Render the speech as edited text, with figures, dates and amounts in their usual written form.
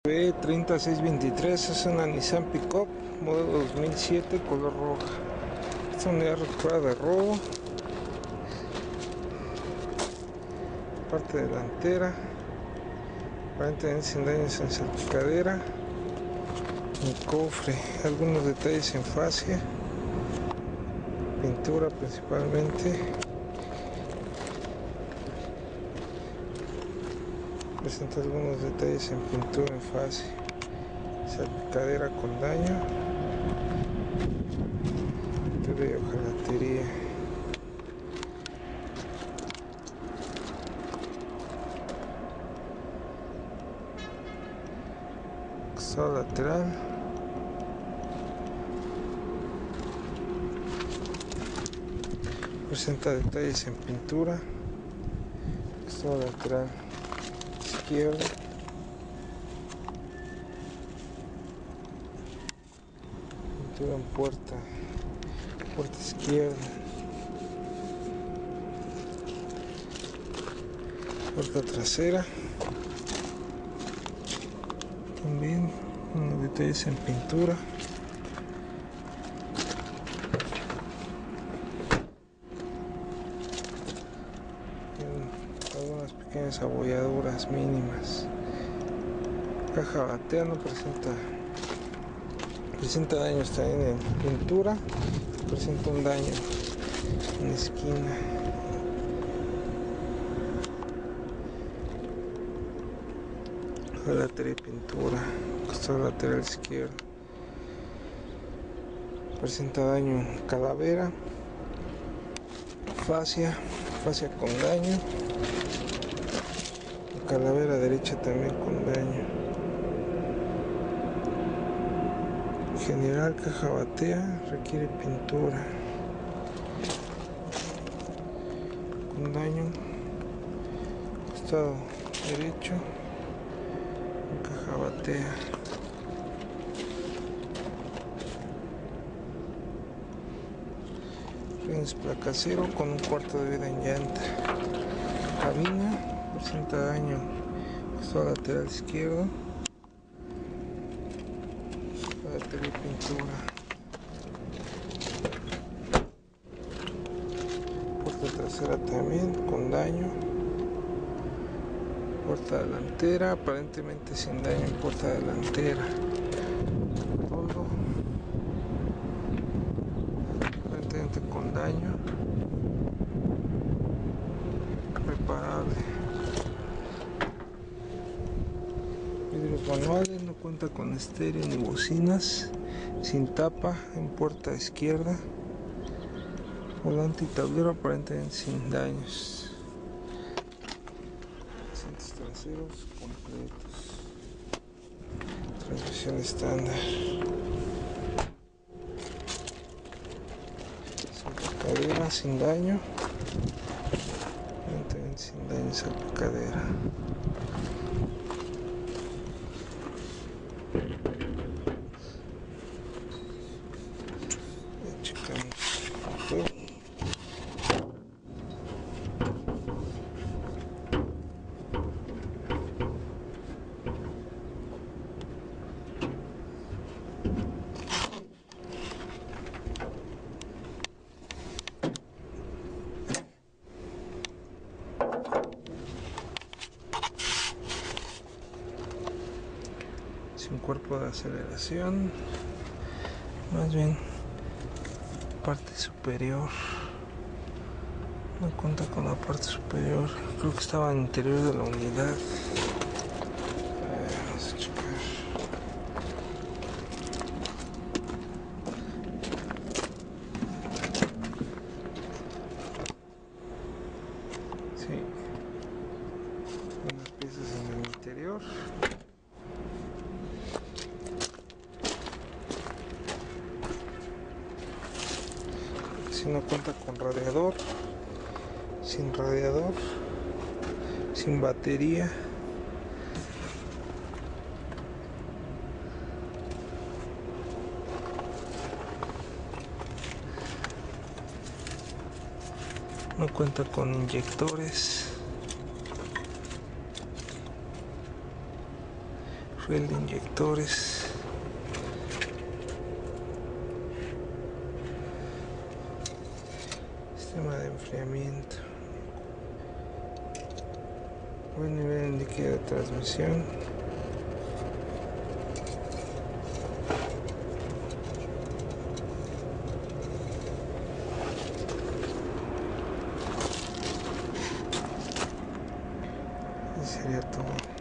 B30623 es una Nissan Pickup modelo 2007 color roja. Esta unidad recupera de robo. Parte delantera aparentemente sin daños en salpicadera. El cofre, algunos detalles en fascia, pintura principalmente. Presenta algunos detalles en pintura en fascia, salpicadera con daño, pintura y hojalatería. Costado lateral, presenta detalles en pintura. Costado lateral izquierdo, pintura en puerta izquierda, puerta trasera, también unos detalles en pintura. Algunas pequeñas abolladuras mínimas. Caja batea no presenta daños también en pintura, presenta un daño en la esquina. Hojalatería y pintura, costado lateral izquierdo, presenta daño en calavera, fascia con daño, calavera derecha también con daño. En general, caja batea requiere pintura con daño, costado derecho, caja batea. Rines placa cero con un cuarto de vida en llanta. Cabina presenta daño, costado lateral izquierdo, hojalatería y pintura. Puerta trasera también con daño. Puerta delantera aparentemente sin daño en puerta delantera. Todo aparentemente con daño reparable. Vidrios manuales, no cuenta con estéreo ni bocinas, sin tapa en puerta izquierda. Volante y tablero aparentemente sin daños. Asientos traseros completos. Transmisión estándar. Salpicadera sin daño. Aparentemente sin daño salpicadera. Checamos todo. Sin cuerpo de aceleración, más bien parte superior, no cuenta con la parte superior, creo que estaba en el interior de la unidad. Vamos a checar. Sí, unas piezas en el interior. Si no cuenta con radiador, sin batería. No cuenta con inyectores. riel de inyectores, sistema de enfriamiento, buen nivel de líquido de transmisión, y sería todo.